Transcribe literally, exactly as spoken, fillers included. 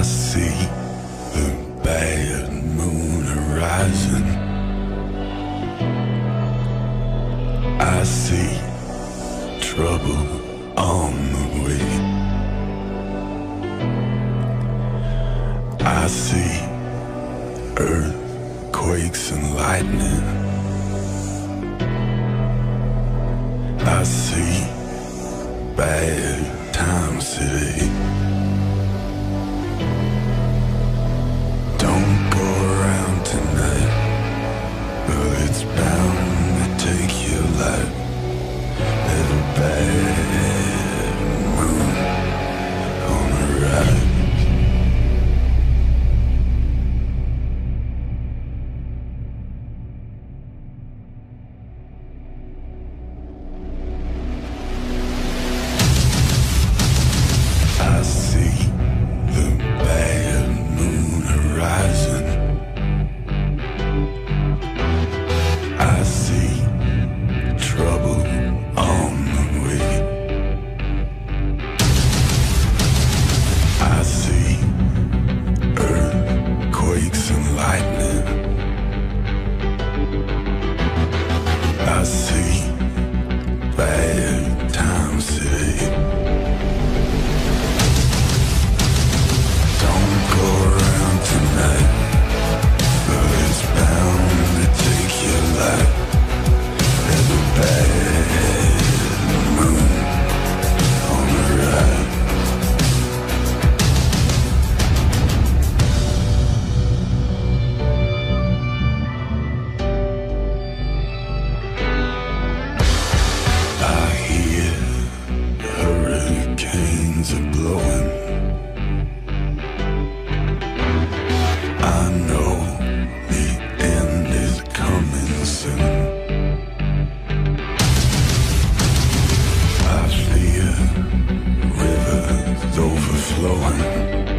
see the bad moon horizon. I see trouble on the way. I see earthquakes and lightning. I see bad times today. Don't go around tonight, but it's bound to take your life. There's a bad moon on the rise. I see the bad moon horizon. I see trouble on the way. I see earthquakes and lightning. I see bad times today. Don't go around tonight, but it's bound to take your life. There's a bad moon on the rise. I hear hurricanes are blowing. I know the end is coming soon. I fear rivers overflowing.